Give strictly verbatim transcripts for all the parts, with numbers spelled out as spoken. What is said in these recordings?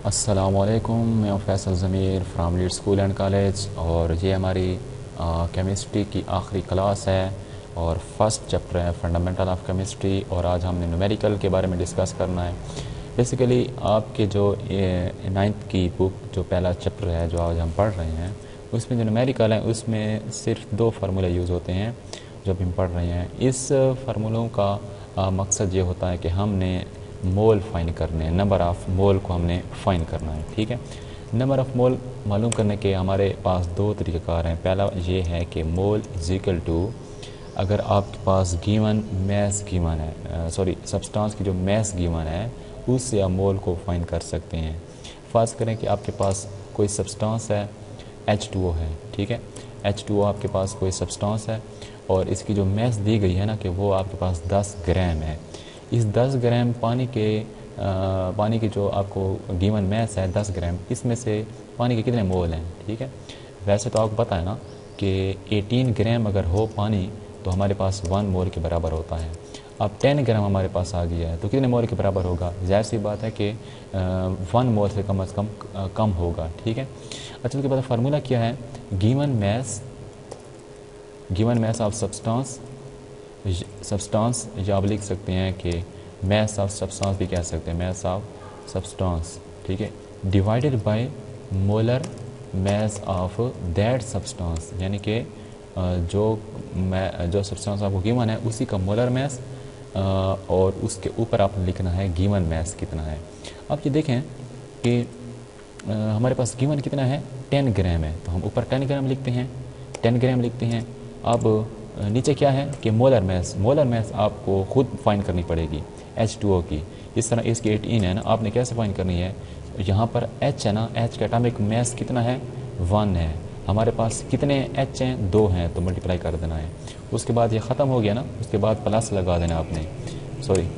अस्सलामुअलैकुम, मैं हूं Faisal Zamir from lead school and college और ये हमारी केमिस्ट्री की आखिरी क्लास है और फर्स्ट चैप्टर है फंडामेंटल ऑफ केमिस्ट्री। और आज हमने न्यूमेरिकल के बारे में डिस्कस करना है। बेसिकली आपके जो नाइन्थ की बुक जो पहला चैप्टर है जो आज हम पढ़ रहे हैं उसमें जो न्यूमेरिकल है उसमें सिर्फ दो फार्मूले यूज़ होते हैं जो भी हम पढ़ रहे हैं। इस फार्मूलों का आ, मकसद ये होता है कि हमने मोल फाइन करने हैं, नंबर ऑफ़ मोल को हमने फाइन करना है। ठीक है, नंबर ऑफ़ मोल मालूम करने के हमारे पास दो तरीक़ाकार हैं। पहला ये है कि मोल इज इक्वल टू, अगर आपके पास गिवन मैस गिवन है, सॉरी सब्सटेंस की जो मैस गिवन है उससे आप मोल को फाइन कर सकते हैं। फ़र्ज़ करें कि आपके पास कोई सब्सटेंस है एच टू ओ है। ठीक है, एच टू ओ आपके पास कोई सब्सटेंस है और इसकी जो मैस दी गई है ना कि वो आपके पास दस ग्राम है। इस दस ग्राम पानी के आ, पानी की जो आपको गिवन मैस है दस ग्राम, इसमें से पानी के कितने मोल हैं। ठीक है, वैसे तो आपको पता है ना कि अठारह ग्राम अगर हो पानी तो हमारे पास वन मोल के बराबर होता है। अब टेन ग्राम हमारे पास आ गया है तो कितने मोल के बराबर होगा। ज़ाहिर सी बात है कि वन मोल से कम अज़ कम आ, कम होगा। ठीक है, अच्छा उसके बाद फार्मूला क्या है, given mass given mass of substance substance या आप लिख सकते हैं कि मैस ऑफ सब्सटेंस भी कह सकते हैं, मैस ऑफ सब्सटेंस। ठीक है, divided by molar mass of that substance, यानी कि जो मैं जो सब्सटेंस आपको गिवन है उसी का मोलर मैस और उसके ऊपर आपने लिखना है गिवन मैस कितना है। अब ये देखें कि हमारे पास गिवन कितना है, टेन ग्राम है तो हम ऊपर टेन ग्राम लिखते हैं, टेन ग्राम लिखते हैं। अब नीचे क्या है कि मोलर मैस, मोलर मैस आपको खुद फाइंड करनी पड़ेगी एच टू ओ की। इस तरह इसकी एटीन है ना, आपने कैसे फाइंड करनी है, यहाँ पर एच है ना, एच का एटॉमिक मैस कितना है, वन है। हमारे पास कितने एच हैं, दो हैं, तो मल्टीप्लाई कर देना है। उसके बाद ये ख़त्म हो गया ना, उसके बाद प्लस लगा देना आपने, सॉरी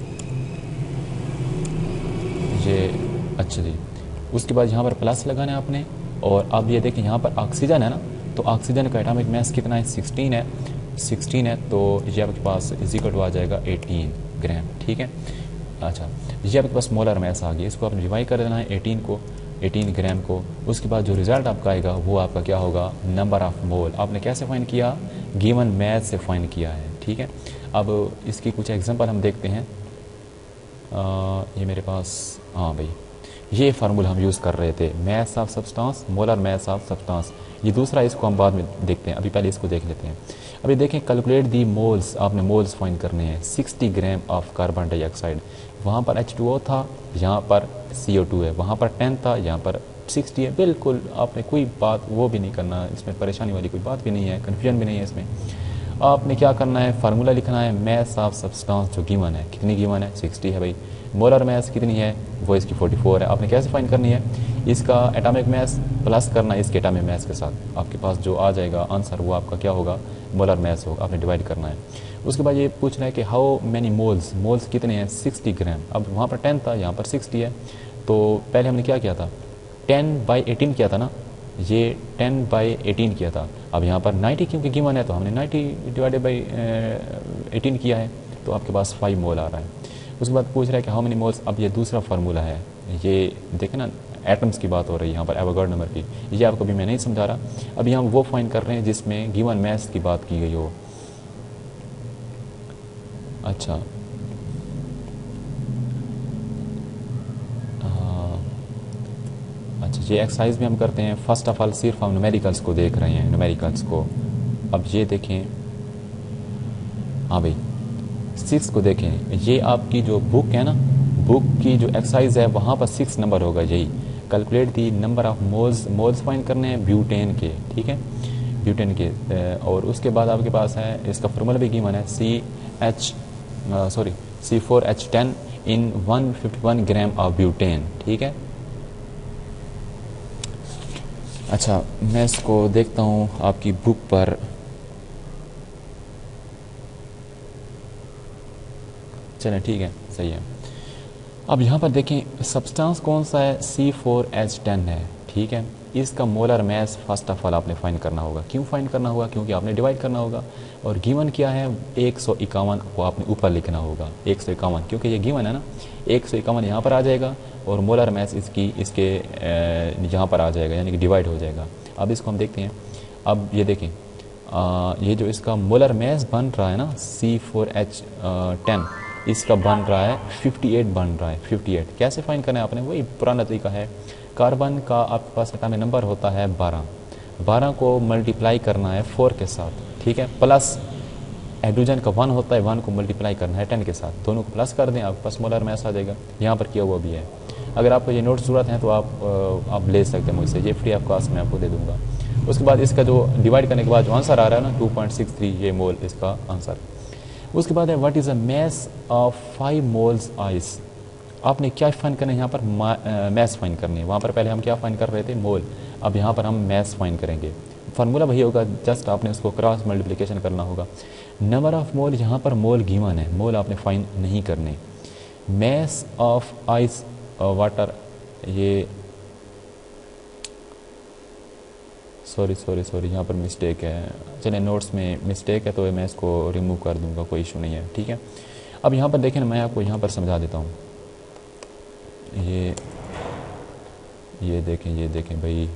ये अच्छा जी, उसके बाद यहाँ पर प्लस लगाना है आपने। और अब ये देखें यहाँ पर ऑक्सीजन है ना, तो ऑक्सीजन का एटॉमिक मैस कितना है, सिक्सटीन है, सिक्सटीन है तो ये आपके पास इजिकल टू आ जाएगा एटीन ग्राम। ठीक है, अच्छा ये आपके पास मोलर मैस आ गया, इसको आपने डिवाइड कर देना है एटीन को, एटीन ग्राम को। उसके बाद जो रिज़ल्ट आपका आएगा वो आपका क्या होगा, नंबर ऑफ़ मोल। आपने कैसे फाइंड किया, गिवन मैस से फाइंड किया है। ठीक है, अब इसकी कुछ एग्जांपल हम देखते हैं। आ, ये मेरे पास, हाँ भाई ये फार्मूला हम यूज़ कर रहे थे, mass of substance, molar mass of substance. ये दूसरा, इसको हम बाद में देखते हैं, अभी पहले इसको देख लेते हैं। अभी देखें, कैलकुलेट दी मोल्स, आपने मोल्स फाइंड करने हैं। Sixty gram of carbon dioxide, वहाँ पर एच टू ओ था, यहाँ पर सी ओ टू है, वहाँ पर टेन था, यहाँ पर सिक्सटी है। बिल्कुल आपने कोई बात वो भी नहीं करना, इसमें परेशानी वाली कोई बात भी नहीं है, कन्फ्यूजन भी नहीं है इसमें। आपने क्या करना है, फार्मूला लिखना है, मैस ऑफ सब्सटेंस जो गिवन है, कितनी गिवन है, सिक्सटी है भाई। मोलर मैस कितनी है, वो इसकी फोर्टी फोर है। आपने कैसे फाइंड करनी है, इसका एटॉमिक मैस प्लस करना है इसके एटॉमिक मैस के साथ, आपके पास जो आ जाएगा आंसर वो आपका क्या होगा, मोलर मैस होगा, आपने डिवाइड करना है। उसके बाद ये पूछ रहा है कि हाउ मैनी मोल्स, मोल्स कितने हैं, सिक्सटी ग्राम। अब वहाँ पर टेन था, यहाँ पर सिक्सटी है, तो पहले हमने क्या किया था, टेन बाई एटीन किया था ना, ये टेन बाई एटीन किया था। अब यहाँ पर नाइन्टी क्योंकि गिवन है तो हमने नाइन्टी डिवाइडेड बाई एटीन किया है, तो आपके पास फाइव मोल आ रहा है। उसके बाद पूछ रहा है कि हाउ मेनी मोल्स। अब ये दूसरा फार्मूला है, ये देखें ना एटम्स की बात हो रही है यहाँ पर, एवोगाड्रो नंबर की, ये आपको भी मैं नहीं समझा रहा। अभी हम वो फाइंड कर रहे हैं जिसमें गिवन मैस की बात की गई हो। अच्छा हाँ, अच्छा ये एक्सरसाइज भी हम करते हैं। फर्स्ट ऑफ ऑल सिर्फ हम न्यूमेरिकल्स को देख रहे हैं, न्यूमेरिकल्स को। अब ये देखें, हाँ भाई सिक्स को देखें, ये आपकी जो बुक है ना, बुक की जो एक्सरसाइज है वहाँ पर सिक्स नंबर होगा, यही calculate the number of moles, moles find करने हैं ब्यूटेन के। ठीक है, ब्यूटेन के। और उसके बाद आपके पास है, इसका फार्मूला भी गिवन है, C H sorry C four H ten in one fifty one gram of butane. ठीक है, अच्छा मैं इसको देखता हूँ आपकी बुक पर। चलें ठीक है, सही है। अब यहाँ पर देखें सब्सटेंस कौन सा है, सी फोर एच टेन है। ठीक है, इसका molar mass first of all आपने फाइंड करना होगा। क्यों फाइंड करना होगा? क्योंकि आपने डिवाइड करना होगा। और गिवन क्या है? एक सौ इक्यावन को आपने ऊपर लिखना होगा, एक सौ इक्यावन, क्योंकि ये गिवन है ना। एक सौ इक्यावन यहाँ पर आ जाएगा और मोलर मैस इसकी इसके यहाँ पर आ जाएगा, यानी कि डिवाइड हो जाएगा। अब इसको हम देखते हैं। अब ये देखें, आ, ये जो इसका मोलर मैस बन रहा है ना सी फोर एच टेन, इसका बन रहा है अट्ठावन बन रहा है अट्ठावन। कैसे फाइंड करना है आपने? वही पुराना तरीका है। कार्बन का आपके पास एटॉमिक नंबर होता है बारह, बारह को मल्टीप्लाई करना है फोर के साथ, ठीक है, प्लस हाइड्रोजन का वन होता है, वन को मल्टीप्लाई करना है टेन के साथ, दोनों को प्लस कर दें, आपके पास मोलर मैस आ जाएगा। यहाँ पर किया हुआ भी है। अगर आपको ये नोट्स ज़रूरत है तो आप आप ले सकते हैं मुझसे, ये फ्री ऑफ कॉस्ट में आपको दे दूँगा। उसके बाद इसका जो डिवाइड करने के बाद जो आंसर आ रहा है ना टू पॉइंट सिक्स थ्री, ये मोल इसका आंसर। उसके बाद है what is a mass of five moles ice. आपने क्या फाइंड करना है यहाँ पर? मैस फाइंड करनी है। वहाँ पर पहले हम क्या फाइंड कर रहे थे? मोल। अब यहाँ पर हम मैस फाइंड करेंगे। फार्मूला वही होगा, जस्ट आपने उसको क्रॉस मल्टीप्लिकेशन करना होगा। नंबर ऑफ मोल, यहाँ पर मोल गिवन है, मोल आपने फाइंड नहीं करने। मैस ऑफ आइस वाटर, ये सॉरी सॉरी सॉरी यहाँ पर मिस्टेक है। चलिए नोट्स में मिस्टेक है तो मैं इसको रिमूव कर दूंगा, कोई इशू नहीं है, ठीक है। अब यहाँ पर देखें, मैं आपको यहाँ पर समझा देता हूँ। ये ये देखें, ये देखें भाई।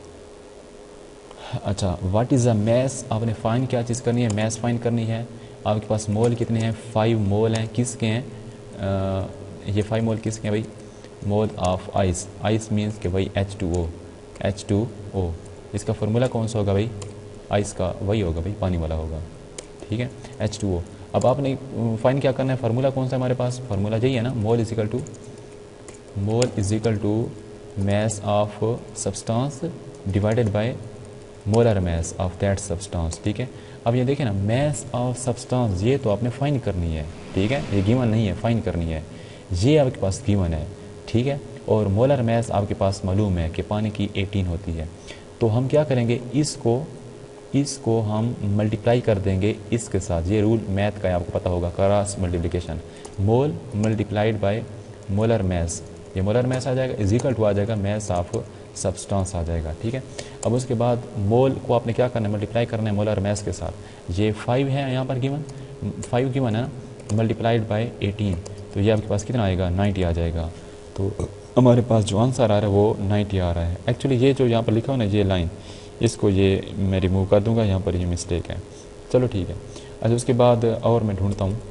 अच्छा, व्हाट इज़ अ मैस, आपने फाइंड क्या चीज़ करनी है? मैस फाइंड करनी है। आपके पास मोल कितने हैं? फाइव मोल हैं। किसके हैं? आ, ये फाइव मोल किसके हैं भाई? Mole of ice. Ice means कि भाई H two O, H two O. इसका फार्मूला कौन सा होगा भाई? आइस का वही होगा भाई, पानी वाला होगा, ठीक है, एच टू ओ। अब आपने फाइंड क्या करना है? फार्मूला कौन सा हमारे पास? फार्मूला यही है ना, mole is equal to mole is equal to mass of substance divided by molar mass of that substance, ठीक है। अब ये देखें ना, मैस ऑफ सब्सटेंस, ये तो आपने फाइंड करनी है, ठीक है, ये गिवन नहीं है, फाइंड करनी है। ये आपके पास गिवन है, ठीक है। और मोलर मैस आपके पास मालूम है कि पानी की अठारह होती है। तो हम क्या करेंगे? इसको इसको हम मल्टीप्लाई कर देंगे इसके साथ। ये रूल मैथ का है, आपको पता होगा, cross multiplication. Mole multiplied by molar mass, ये मोलर मैस आ जाएगा, इज इक्वल टू आ जाएगा मैस ऑफ सब्सटेंस आ जाएगा, ठीक है। अब उसके बाद मोल को आपने क्या करना है? मल्टीप्लाई करना है मोलर मैस के साथ। ये फाइव है यहाँ पर गिवन, फाइव गिवन है ना, मल्टीप्लाइड बाय एटीन, तो ये आपके पास कितना आएगा? नाइन्टी आ जाएगा। तो हमारे पास जो आंसर आ रहा है वो नाइन्टी आ रहा है। एक्चुअली ये जो यहाँ पर लिखा हो ना, ये लाइन, इसको ये मैं रिमूव कर दूंगा, यहाँ पर ये मिस्टेक है। चलो ठीक है। अच्छा, उसके बाद और मैं ढूंढता हूँ।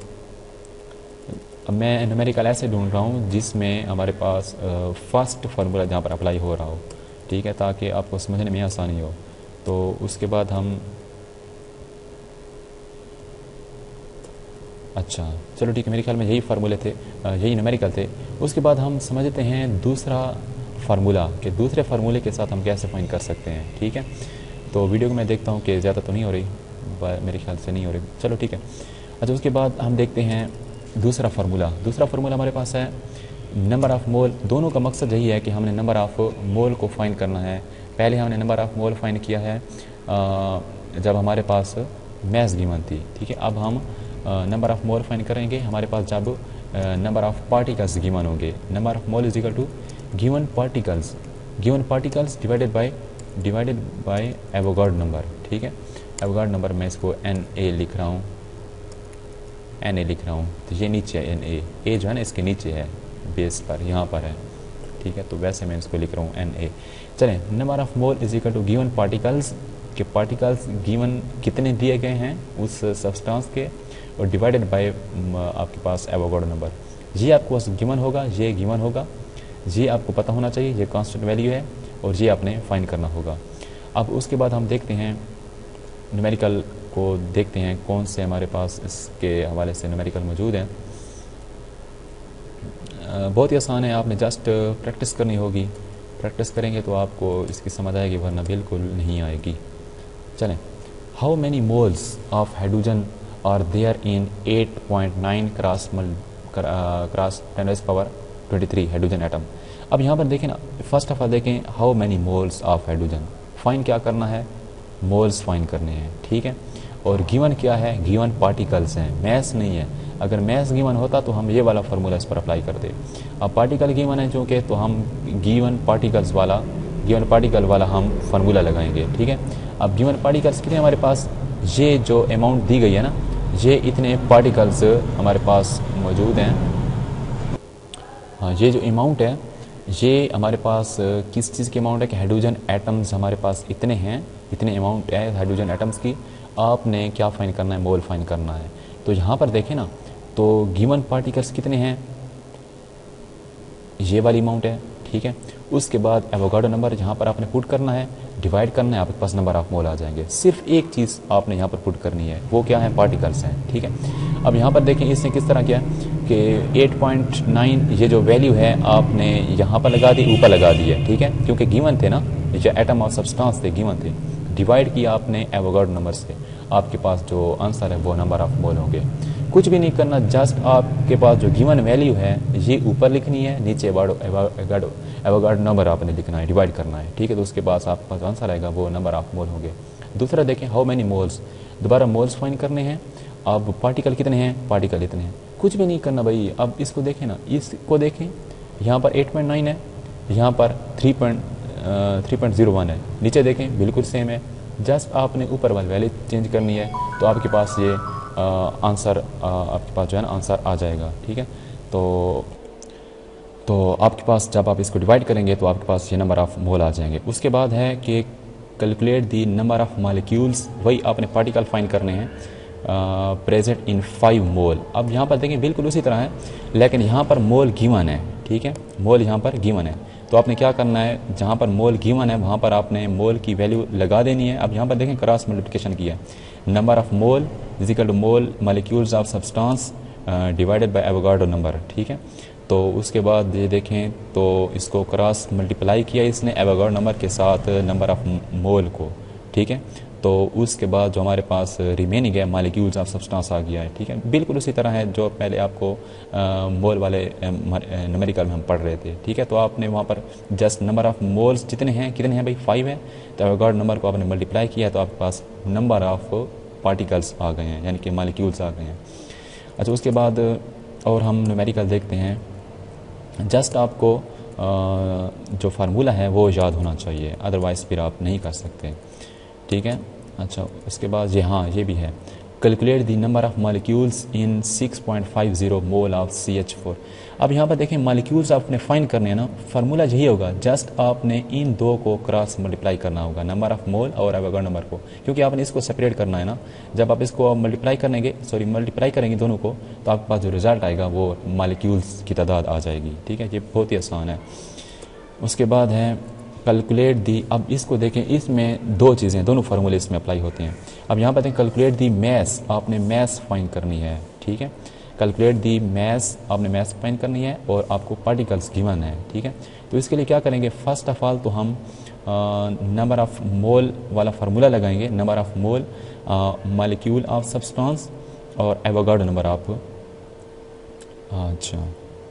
मैं न्यूमेरिकल ऐसे ढूंढ रहा हूँ जिसमें हमारे पास फर्स्ट फार्मूला जहाँ पर अप्लाई हो रहा हो, ठीक है, ताकि आपको समझने में आसानी हो। तो उसके बाद हम, अच्छा चलो ठीक है, मेरे ख्याल में यही फार्मूले थे, यही न्यूमेरिकल थे। उसके बाद हम समझते हैं दूसरा फार्मूला, कि दूसरे फार्मूले के साथ हम कैसे फाइंड कर सकते हैं, ठीक है। तो वीडियो को मैं देखता हूँ कि ज़्यादा तो नहीं हो रही, मेरे ख्याल से नहीं हो रही, चलो ठीक है। अच्छा, उसके बाद हम देखते हैं दूसरा फार्मूला। दूसरा फार्मूला हमारे पास है नंबर ऑफ़ मोल। दोनों का मकसद यही है कि हमने नंबर ऑफ़ मोल को फाइंड करना है। पहले हमने नंबर ऑफ़ मोल फाइंड किया है जब हमारे पास मैस गिवन थी, ठीक है। अब हम नंबर ऑफ़ मोल फाइंड करेंगे हमारे पास जब नंबर ऑफ़ पार्टिकल्स गिवन होंगे। Number of mole is equal to given particles, given particles divided by divided by Avogadro number, ठीक है। एवोगाड्रो नंबर मैं इसको एन ए लिख रहा हूँ, एन ए लिख रहा हूँ, तो ये नीचे है एन ए, ए जो है ना इसके नीचे है, बेस पर यहाँ पर है, ठीक है। तो वैसे मैं इसको लिख रहा हूँ एन ए। चलें, number of mole is equal to given particles, के पार्टिकल्स गिवन कितने दिए गए हैं उस सब्सटेंस के, और डिवाइडेड बाय आपके पास एवोगाड्रो नंबर। ये आपको बस गिवन होगा, ये गिवन होगा, ये आपको पता होना चाहिए, ये कांस्टेंट वैल्यू है, और ये आपने फाइंड करना होगा। अब उसके बाद हम देखते हैं न्यूमेरिकल को, देखते हैं कौन से हमारे पास इसके हवाले से न्यूमेरिकल मौजूद हैं। बहुत ही आसान है, आपने जस्ट प्रैक्टिस करनी होगी। प्रैक्टिस करेंगे तो आपको इसकी समझ आएगी, वरना बिल्कुल नहीं आएगी। चलें, how many moles of hydrogen are there in eight point nine cross cross ten raise power twenty three hydrogen atom. अब यहाँ पर देखें ना, फर्स्ट ऑफ ऑल देखें how many moles of hydrogen, find क्या करना है? मोल्स फाइंड करने हैं, ठीक है। और गिवन क्या है? गिवन पार्टिकल्स हैं, मैस नहीं है। अगर मैस गिवन होता तो हम ये वाला फार्मूला इस पर अप्लाई करते। अब पार्टिकल गिवन है चूँकि, तो हम गिवन पार्टिकल्स वाला गिवन पार्टिकल वाला हम फार्मूला लगाएंगे, ठीक है। अब गिवन पार्टिकल्स कितने हमारे पास, ये जो अमाउंट दी गई है ना, ये इतने पार्टिकल्स हमारे पास मौजूद हैं। हाँ, ये जो अमाउंट है ये हमारे पास किस चीज़ की अमाउंट है कि हाइड्रोजन एटम्स हमारे पास इतने हैं, इतने अमाउंट है हाइड्रोजन एटम्स की। आपने क्या फाइन करना है, मोल फाइन करना है। तो यहाँ पर देखें ना, तो गिवन पार्टिकल्स कितने हैं, ये वाली अमाउंट है, ठीक है। उसके बाद एवोगाड्रो नंबर यहाँ पर आपने पुट करना है, डिवाइड करना है, आपके पास नंबर ऑफ मोल आ जाएंगे। सिर्फ एक चीज़ आपने यहाँ पर पुट करनी है, वो क्या है, पार्टिकल्स हैं, ठीक है। अब यहाँ पर देखें इसने किस तरह किया कि एट पॉइंट नाइन ये जो वैल्यू है आपने यहाँ पर लगा दी, ऊपर लगा दी है, ठीक है, क्योंकि गिवन थे ना, जो एटम ऑफ सब्सटेंस थे गिवन थे। डिवाइड किया आपने एवोगाड्रो नंबर से, आपके पास जो आंसर है वो नंबर ऑफ मोल होंगे। कुछ भी नहीं करना, जस्ट आपके पास जो गिवन वैल्यू है ये ऊपर लिखनी है, नीचे एवोगाड्रो एवोगाड्रो नंबर आपने लिखना है, डिवाइड करना है, ठीक है। तो उसके पास आपके पास आंसर आएगा वो नंबर ऑफ मोल होंगे। दूसरा देखें हाउ मैनी मोल्स, दोबारा मोल्स फाइंड करने हैं। अब पार्टिकल कितने हैं, पार्टिकल इतने हैं, कुछ भी नहीं करना भाई। अब इसको देखें ना, इसको देखें, यहाँ पर एट पॉइंट नाइन है, यहाँ पर three point three point zero one है, नीचे देखें बिल्कुल सेम है। जस्ट आपने ऊपर वाली वैल्यू चेंज करनी है तो आपके पास ये आंसर आपके पास जो है ना आंसर आ जाएगा, ठीक है। तो तो आपके पास जब आप इसको डिवाइड करेंगे तो आपके पास ये नंबर ऑफ मोल आ जाएंगे। उसके बाद है कि calculate the number of molecules, वही आपने पार्टिकल फाइंड करने हैं प्रेजेंट इन फाइव मोल। अब यहाँ पर देखें बिल्कुल उसी तरह है, लेकिन यहाँ पर मोल गिवन है, ठीक है, मोल यहाँ पर गिवन है। तो आपने क्या करना है, जहाँ पर मोल गिवन है वहाँ पर आपने मोल की वैल्यू लगा देनी है। अब यहाँ पर देखें क्रॉस मल्टीप्लिकेशन किया, number of mole is equal to mole molecules of substance divided by Avogadro number, ठीक है। तो उसके बाद ये देखें तो इसको क्रॉस मल्टीप्लाई किया इसने एवोगाड्रो नंबर के साथ नंबर ऑफ मोल को, ठीक है। तो उसके बाद जो हमारे पास रिमेनिंग है मॉलिक्यूल्स ऑफ सब्सटेंस आ गया है, ठीक है। बिल्कुल उसी तरह है जो पहले आपको आ, मोल वाले न्यूमेरिकल में हम पढ़ रहे थे, ठीक है। तो आपने वहाँ पर जस्ट नंबर ऑफ मोल्स जितने हैं, कितने हैं भाई, फाइव है। तो एवोगाड्रो नंबर को आपने मल्टीप्लाई किया तो आपके पास नंबर ऑफ पार्टिकल्स आ गए हैं, यानी कि मॉलिक्यूल्स आ गए हैं। अच्छा, उसके बाद और हम न्यूमेरिकल देखते हैं। जस्ट आपको आ, जो फार्मूला है वो याद होना चाहिए, अदरवाइज़ फिर आप नहीं कर सकते, ठीक है। अच्छा, उसके बाद ये हाँ ये भी है, calculate the number of molecules in six point five zero mole of C H four. अब यहाँ पर देखें मॉलिक्यूल्स आपने फाइंड करने हैं ना, फार्मूला यही होगा, जस्ट आपने इन दो को क्रॉस मल्टीप्लाई करना होगा, नंबर ऑफ मोल और एवोगाड्रो नंबर को, क्योंकि आपने इसको सेपरेट करना है ना। जब आप इसको मल्टीप्लाई करेंगे सॉरी मल्टीप्लाई करेंगे दोनों को, तो आपके पास जो रिजल्ट आएगा वो मॉलिक्यूल्स की तादाद आ जाएगी, ठीक है। ये बहुत ही आसान है। उसके बाद है कैलकुलेट दी, अब इसको देखें, इसमें दो चीज़ें, दोनों फार्मूले इसमें अप्लाई होते हैं। अब यहाँ पर देखें कैलकुलेट दी मैस, आपने मैस फाइंड करनी है, ठीक है। कैलकुलेट दी मैस, आपने मैस फाइंड करनी है और आपको पार्टिकल्स गिवन है, ठीक है। तो इसके लिए क्या करेंगे, फर्स्ट ऑफ ऑल तो हम नंबर ऑफ मोल वाला फार्मूला लगाएंगे, number of mole molecule of substance और एवोगाड्रो नंबर ऑफ, अच्छा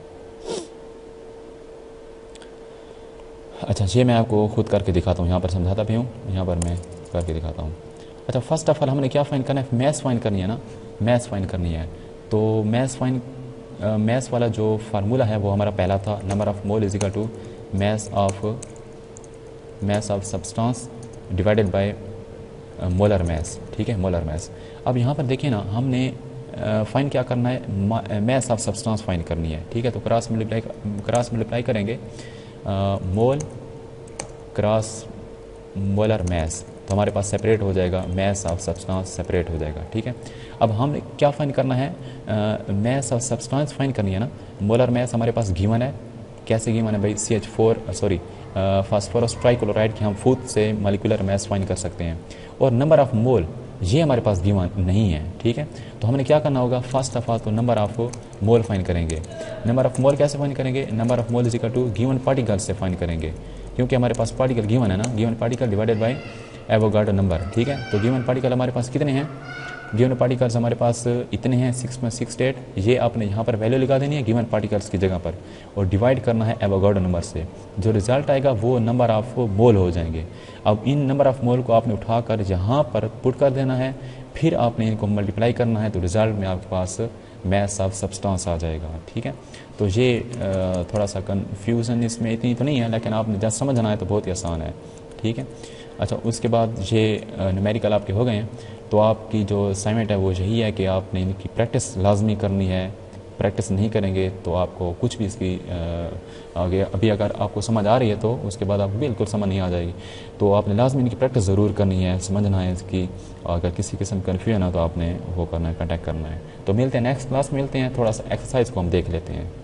अच्छा ये मैं आपको खुद करके दिखाता हूँ, यहाँ पर समझाता भी हूँ, यहाँ पर मैं करके दिखाता हूँ। अच्छा, फर्स्ट ऑफ ऑल हमने क्या फाइंड करना है, मैस फाइंड करनी है ना, मैस फाइंड करनी है। तो मैस फाइंड मैस वाला जो फार्मूला है वो हमारा पहला था, number of mole is equal to mass of mass of substance divided by molar mass, ठीक है, मोलर मैस। अब यहाँ पर देखिए ना, हमने फाइंड क्या करना है, मैस ऑफ सब्सटेंस फाइंड करनी है, ठीक है। तो क्रॉस मल्टीप्लाई क्रॉस मल्टीप्लाई करेंगे मोल क्रॉस मोलर मैस, तो हमारे पास सेपरेट हो जाएगा, मैस ऑफ सब्सटेंस सेपरेट हो जाएगा, ठीक है। अब हम क्या फाइंड करना है, मैस ऑफ सब्सटेंस फाइंड करनी है ना। मोलर मैस हमारे पास गिवन है, कैसे गिवन है भाई, C H four sorry phosphorus trichloride की हम फूड से मॉलिक्यूलर मैस फाइंड कर सकते हैं। और नंबर ऑफ मोल ये हमारे पास गिवन नहीं है, ठीक है। तो हमने क्या करना होगा, फर्स्ट ऑफ ऑल तो नंबर ऑफ मोल फाइंड करेंगे। नंबर ऑफ मोल कैसे फाइंड करेंगे, number of mole is equal to given particle से फाइंड करेंगे, क्योंकि हमारे पास पार्टिकल गिवन है ना, given particle divided by Avogadro number, ठीक है। तो गिवन पार्टिकल हमारे पास कितने हैं, गिवन पार्टिकल्स हमारे पास इतने हैं सिक्स में सिक्स एट, ये आपने यहाँ पर वैल्यू लगा देनी है गिवन पार्टिकल्स की जगह पर और डिवाइड करना है एवोगाड्रो नंबर से। जो रिजल्ट आएगा वो नंबर ऑफ मोल हो जाएंगे। अब इन नंबर ऑफ मोल को आपने उठाकर यहाँ पर पुट कर देना है, फिर आपने इनको मल्टीप्लाई करना है, तो रिजल्ट में आपके पास मैथ्स ऑफ सब्सटेंस आ जाएगा, ठीक है। तो ये थोड़ा सा कन्फ्यूज़न इसमें इतनी तो नहीं है, लेकिन आपने जब समझना है तो बहुत ही आसान है, ठीक है। अच्छा, उसके बाद ये न्यूमेरिकल आपके हो गए हैं, तो आपकी जो असाइनमेंट है वो यही है कि आपने इनकी प्रैक्टिस लाजमी करनी है। प्रैक्टिस नहीं करेंगे तो आपको कुछ भी इसकी आगे, अभी अगर आपको समझ आ रही है तो उसके बाद आपको बिल्कुल समझ नहीं आ जाएगी। तो आपने लाजमी इनकी प्रैक्टिस ज़रूर करनी है, समझना है इसकी। अगर किसी किस्म का कन्फ्यूजन है तो आपने वो करना है, कॉन्टैक्ट करना है। तो मिलते हैं नेक्स्ट क्लास में, मिलते हैं, थोड़ा सा एक्सरसाइज को हम देख लेते हैं।